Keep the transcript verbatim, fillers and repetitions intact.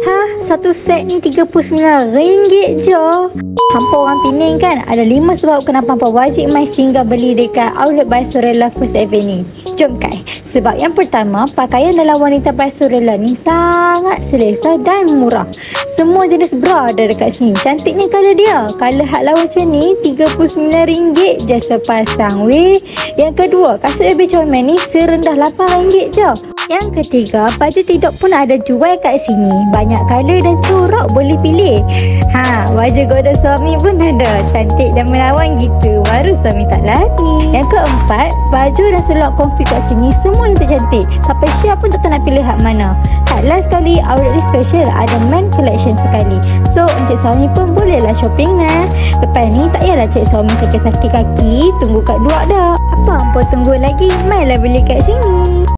Hah, satu set ni tiga puluh sembilan ringgit je. Hampa orang Pening kan? Ada lima sebab kenapa hampa wajib mai singgah beli dekat outlet Baisorella First Avenue. Jom kai. Sebab yang pertama, pakaian dalam wanita Baisorella ni sangat selesa dan murah. Semua jenis bra ada dekat sini. Cantiknya colour dia. Colour hak lawan macam ni tiga puluh sembilan ringgit je sepasang weh. Yang kedua, kasut baby comel ni serendah lapan ringgit je. Yang ketiga, baju tidur pun ada jual kat sini. Banyak colour dan corak boleh pilih. Ha, baju goda suami pun ada. Cantik dan menawan gitu. Baru suami tak lari. Yang keempat, baju dan seluar comfy kat sini semua yang tercantik. Sampai Syah pun tak tahu nak pilih hak mana. Tak last sekali, outlet ni special. Ada man collection sekali. So, encik suami pun bolehlah shopping lah. Lepas ni, tak payahlah cik suami sakit-sakit kaki. Tunggu kat luar dah. Apa hampa tunggu lagi? Mainlah beli kat sini.